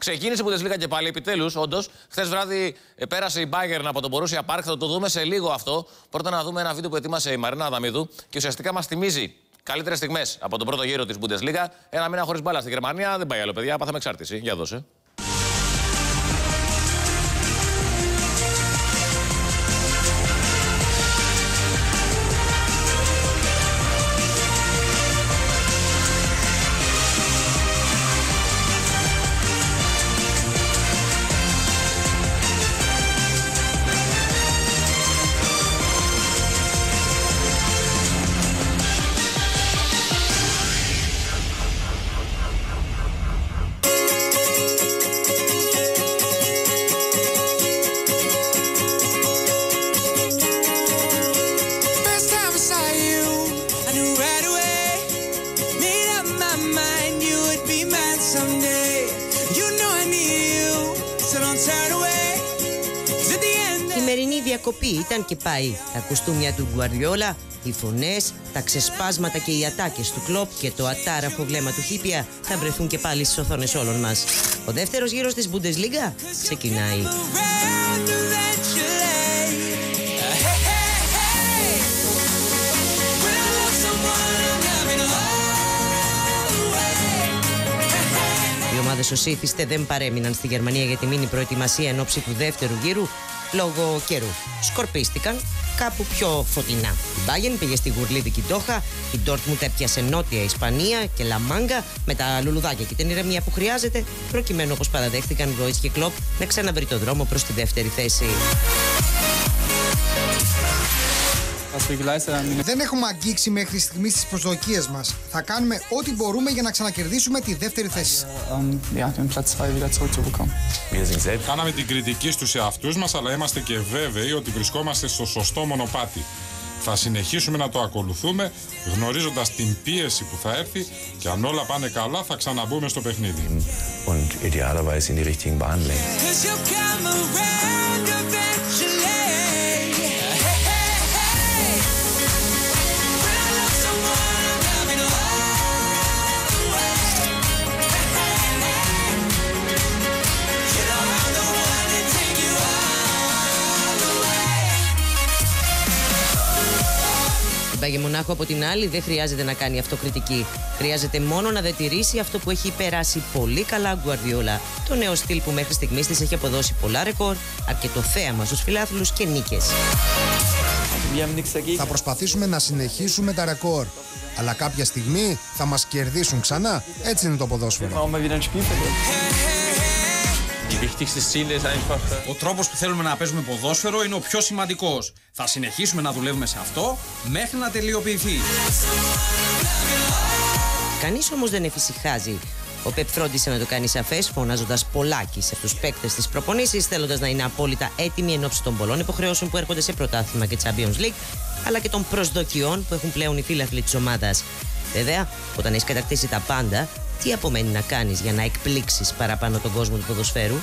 Ξεκίνησε η Bundesliga και πάλι, επιτέλους, όντως. Χθες βράδυ πέρασε η Bayern από τον Borussia Park. Θα το δούμε σε λίγο αυτό. Πρώτα να δούμε ένα βίντεο που ετοίμασε η Μαρίνα Αδαμίδου και ουσιαστικά μας θυμίζει καλύτερες στιγμές από τον πρώτο γύρο της Bundesliga. Ένα μήνα χωρίς μπάλα στη Γερμανία. Δεν πάει άλλο, παιδιά. Πάθαμε εξάρτηση. Για δώσε. Η σημερινή διακοπή ήταν και πάει. Τα κουστούμια του Γκουαρδιόλα, οι φωνές, τα ξεσπάσματα και οι ατάκες του Κλοπ και το ατάραχο βλέμμα του Χίπια θα βρεθούν και πάλι στις οθόνες όλων μας. Ο δεύτερος γύρος της Bundesliga ξεκινάει. Οι ομάδες οσίθιστε δεν παρέμειναν στη Γερμανία για τη μήνυ προετοιμασία εν ώψη του δεύτερου γύρου λόγω καιρού. Σκορπίστηκαν κάπου πιο φωτεινά. Η Bayern πήγε στη γουρλίδικη Ντόχα, η Dortmund έπιασε Νότια Ισπανία και Λαμάγκα με τα λουλουδάκια και την ηρεμία που χρειάζεται, προκειμένου, όπως παραδέχτηκαν Ρόιτς και Κλοπ, να ξαναβρει το δρόμο προς τη δεύτερη θέση. Δεν έχουμε αγγίξει μέχρι στιγμής τις προσδοκίες μας. Θα κάνουμε ό,τι μπορούμε για να ξανακερδίσουμε τη δεύτερη θέση. Κάναμε την κριτική στους εαυτούς μας, αλλά είμαστε και βέβαιοι ότι βρισκόμαστε στο σωστό μονοπάτι. Θα συνεχίσουμε να το ακολουθούμε, γνωρίζοντας την πίεση που θα έρθει και αν όλα πάνε καλά θα ξαναμπούμε στο παιχνίδι. Η Μονάχο από την άλλη δεν χρειάζεται να κάνει αυτοκριτική. Χρειάζεται μόνο να διατηρήσει αυτό που έχει περάσει πολύ καλά Γκουαρδιόλα. Το νέο στυλ που μέχρι στιγμής της έχει αποδώσει πολλά ρεκόρ, αρκετό θέαμα στους φιλάθλους και νίκες. Θα προσπαθήσουμε να συνεχίσουμε τα ρεκόρ. Αλλά κάποια στιγμή θα μας κερδίσουν ξανά. Έτσι είναι το ποδόσφαιρο. Ο τρόπος που θέλουμε να παίζουμε ποδόσφαιρο είναι ο πιο σημαντικός. Θα συνεχίσουμε να δουλεύουμε σε αυτό μέχρι να τελειοποιηθεί. Κανείς όμως δεν εφησυχάζει. Ο Πεπ φρόντισε να το κάνει σαφές, φωνάζοντας πολλάκι σε τους παίκτες της προπονήσεις, θέλοντας να είναι απόλυτα έτοιμοι εν ώψη των πολλών υποχρεώσεων που έρχονται σε πρωτάθλημα και Champions League, αλλά και των προσδοκιών που έχουν πλέον οι φίλαθλοι της ομάδας. Βέβαια, όταν έχεις κατακτήσει τα πάντα, τι απομένει να κάνεις για να εκπλήξεις παραπάνω τον κόσμο του ποδοσφαίρου?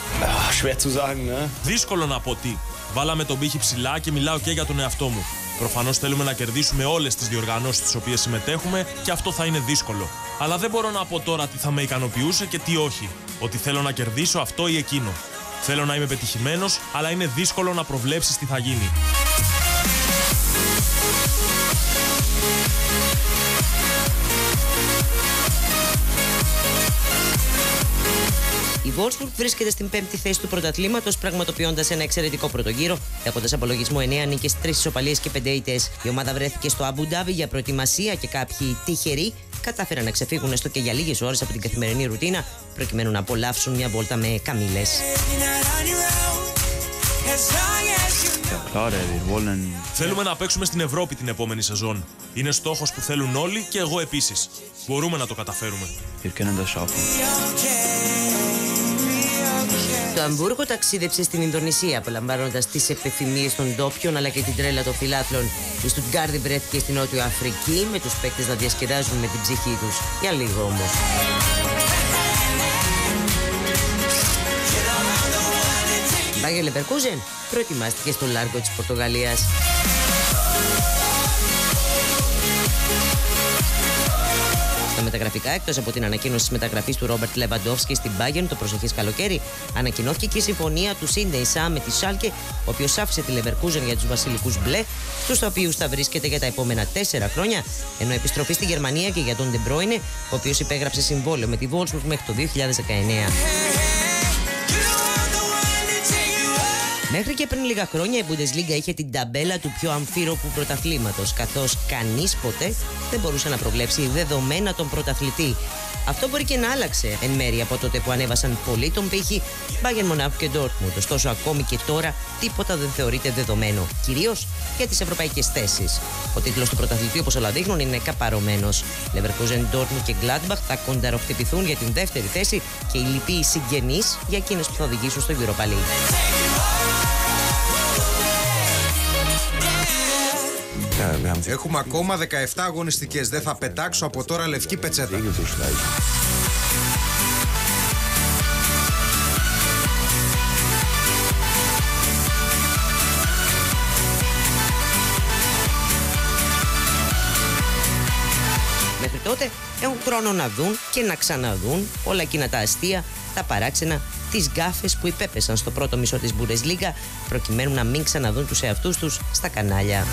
Δύσκολο να πω τι. Βάλαμε τον πύχη ψηλά και μιλάω και για τον εαυτό μου. Προφανώς θέλουμε να κερδίσουμε όλες τις διοργανώσεις στις οποίες συμμετέχουμε και αυτό θα είναι δύσκολο. Αλλά δεν μπορώ να πω τώρα τι θα με ικανοποιούσε και τι όχι. Ότι θέλω να κερδίσω αυτό ή εκείνο. Θέλω να είμαι πετυχημένος, αλλά είναι δύσκολο να προβλέψεις τι θα γίνει. Η Wolfsburg βρίσκεται στην 5η θέση του πρωταθλήματος, πραγματοποιώντας ένα εξαιρετικό πρωτογύρο, έχοντας απολογισμό 9 νίκες, 3 ισοπαλίες και 5 ήττες. Η ομάδα βρέθηκε στο Αμπου Ντάμπι για προετοιμασία και κάποιοι τυχεροί κατάφεραν να ξεφύγουν έστω και για λίγες ώρες από την καθημερινή ρουτίνα, προκειμένου να απολαύσουν μια βόλτα με καμήλες. Θέλουμε να παίξουμε στην Ευρώπη την επόμενη σεζόν. Είναι στόχος που θέλουν όλοι και εγώ επίσης. Μπορούμε να το καταφέρουμε. Το Αμβούργο ταξίδεψε στην Ινδονησία, απολαμβάνοντας τις επιθυμίες των ντόπιων αλλά και την τρέλα των φιλάθλων. Η Στουτγκάρδη βρέθηκε στην Νότιο Αφρική, με τους παίκτες να διασκεδάζουν με την ψυχή τους. Για λίγο όμως. Μπάγερ Λεβερκούζεν προετοιμάστηκε στο Λάργκο της Πορτογαλίας. Στο μεταγραφικά. Εκτός από την ανακοίνωση της μεταγραφής του Ρόμπερτ Λεβαντόφσκι στην Bayern το προσεχές καλοκαίρι, ανακοινώθηκε και η συμφωνία του Σίντεϊ Σα με τη Σάλκε, ο οποίος άφησε τη Leverkusen για τους βασιλικούς μπλε, στους οποίους θα βρίσκεται για τα επόμενα 4 χρόνια, ενώ επιστροφή στη Γερμανία και για τον De Bruyne, ο οποίος υπέγραψε συμβόλαιο με τη Wolfsburg μέχρι το 2019. Μέχρι και πριν λίγα χρόνια η Bundesliga είχε την ταμπέλα του πιο αμφίροπου πρωταθλήματος, καθώς κανείς ποτέ δεν μπορούσε να προβλέψει δεδομένα τον πρωταθλητή. Αυτό μπορεί και να άλλαξε εν μέρει από τότε που ανέβασαν πολύ τον πύχη Bayern Monaco και Dortmund. Ωστόσο, ακόμη και τώρα τίποτα δεν θεωρείται δεδομένο, κυρίως για τις ευρωπαϊκές θέσεις. Ο τίτλος του πρωταθλητή, όπως όλα δείχνουν, είναι καπαρωμένος. Leverkusen, Dortmund και Gladbach θα κονταροχτυπηθούν για την δεύτερη θέση και οι λοιποί συγγενείς για εκείνες που θα οδηγήσουν στο Europa League. Έχουμε ακόμα 17 αγωνιστικές. Δεν θα πετάξω από τώρα λευκή πετσέτα. Μέχρι τότε έχουν χρόνο να δουν και να ξαναδούν όλα εκείνα τα αστεία, τα παράξενα, τις γκάφες που υπέπεσαν στο πρώτο μισό της Bundesliga, προκειμένου να μην ξαναδούν τους εαυτούς τους στα κανάλια.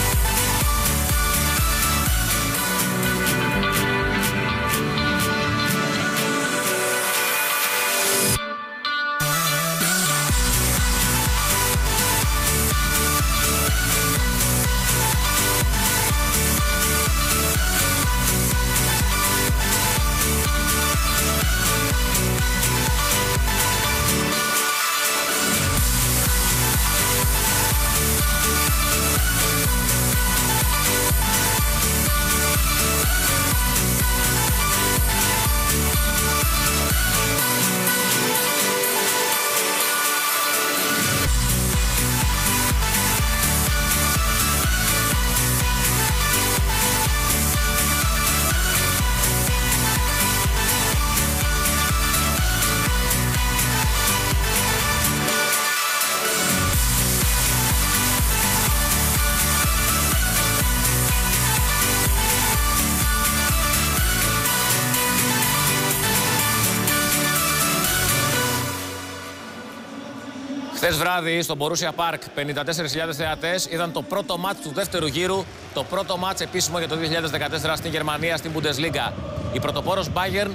Χθες βράδυ στο Borussia Park 54.000 θεατές είδαν το πρώτο μάτς του δεύτερου γύρου, το πρώτο μάτς επίσημο για το 2014 στην Γερμανία, στην Bundesliga. Η πρωτοπόρος Bayern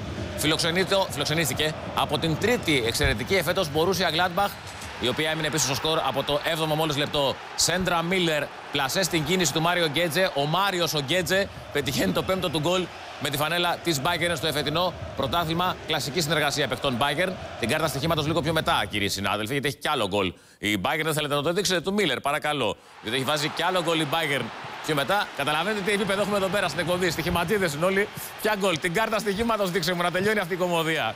φιλοξενήθηκε από την τρίτη εξαιρετική εφέτος Borussia Gladbach, η οποία έμεινε πίσω στο σκορ από το 7ο μόλις λεπτό. Σέντρα Μίλλερ, πλασέ στην κίνηση του Μάριο Γκέτζε. Ο Μάριος ο Γκέτζε πετυχαίνει το 5ο του γκολ με τη φανέλα της Bayern στο εφετινό πρωτάθλημα. Κλασική συνεργασία παιχτών Bayern. Την κάρτα στοιχήματος λίγο πιο μετά, κύριοι συνάδελφοι, γιατί έχει κι άλλο γκολ. Η Bayern, δεν θέλετε να το δείξετε, του Μίλλερ, παρακαλώ. Γιατί έχει βάζει κι άλλο γκολ η Bayern πιο μετά. Καταλαβαίνετε τι επίπεδο έχουμε εδώ πέρα στην εκπομπή. Στοιχηματίδες είναι όλοι. Ποια γκολ. Την κάρτα στοιχήματος δείξε μου να τελειώνει αυτή η κομμωδία.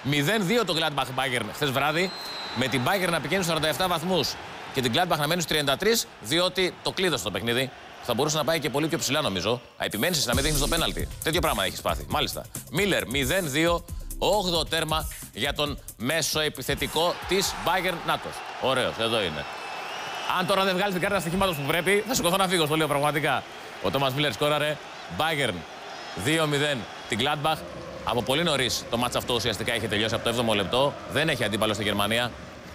0-2 το Gladbach Bayern χθες βράδυ, με την Bayern να πηγαίνει στους 47 βαθμούς και την Gladbach να μένει στους 33, διότι το κλείδωσε το παιχνίδι. Θα μπορούσε να πάει και πολύ πιο ψηλά, νομίζω. Επιμένεις να μην δείχνεις το πέναλτι. Τέτοιο πράγμα έχεις πάθει. Μάλιστα. Μίλλερ 0-2, 8ο τέρμα για τον μέσο επιθετικό της Bayern. Νάτος. Ωραίος, εδώ είναι. Αν τώρα δεν βγάλει την κάρτα στοιχήματος που πρέπει, θα σηκωθώ να φύγω, στο λέω πραγματικά. Ο Τόμας Μίλλερ σκόραρε. Bayern 2-0 την Gladbach. Από πολύ νωρίς το μάτς αυτό ουσιαστικά έχει τελειώσει από το 7ο λεπτό. Δεν έχει αντίπαλο στη Γερμανία.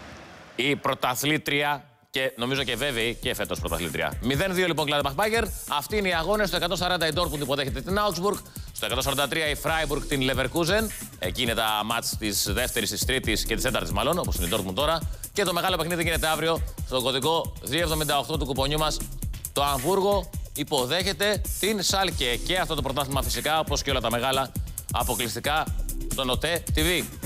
Η πρωταθλήτρια και νομίζω και βέβαιη και φέτος πρωταθλήτρια. 0-2 λοιπόν Gladbach Bayern. Αυτοί είναι οι αγώνες. Στο 140 η Dortmund υποδέχεται την Augsburg. Στο 143 η Freiburg την Leverkusen. Εκεί είναι τα μάτς της δεύτερης, της τρίτης και της τέταρτης μάλλον, όπως είναι η Dortmund τώρα. Και το μεγάλο παιχνίδι γίνεται αύριο στο κωδικό 278 του κουπονιού μας. Το Αμβούργο υποδέχεται την Σάλκε. Και αυτό το πρωτάθλημα φυσικά, όπως και όλα τα μεγάλα, αποκλειστικά στο ΟΤΕ TV.